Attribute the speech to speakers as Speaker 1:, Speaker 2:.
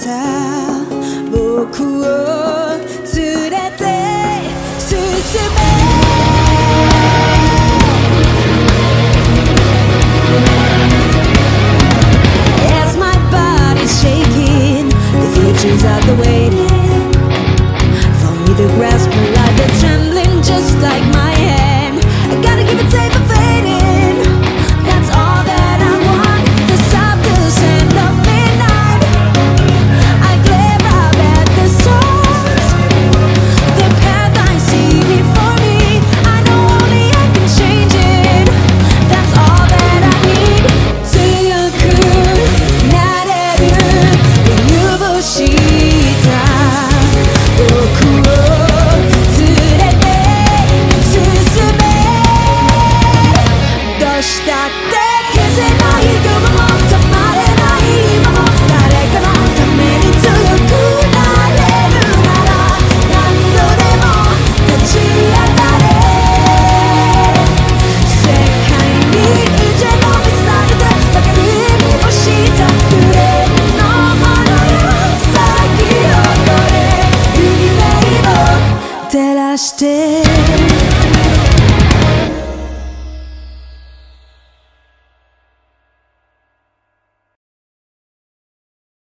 Speaker 1: た僕を連れて進めAs my body's shaking, the futures are the waiting for me to grasp a life that's trembling just like my hand. I gotta keep it safe and fading. That's all that I want. The softest end of midnight. I glare up at the stars. The path I see before me, I know only I can change it. That's all that I need. 強くなれる理由を知った僕を連れて進めどうしたって消せない夢も止まれない今も誰かのために強くなれるなら何度でも立ち上がれ世界に一度見されてばかりに欲した夢のものよ咲き誇れ夢を照らして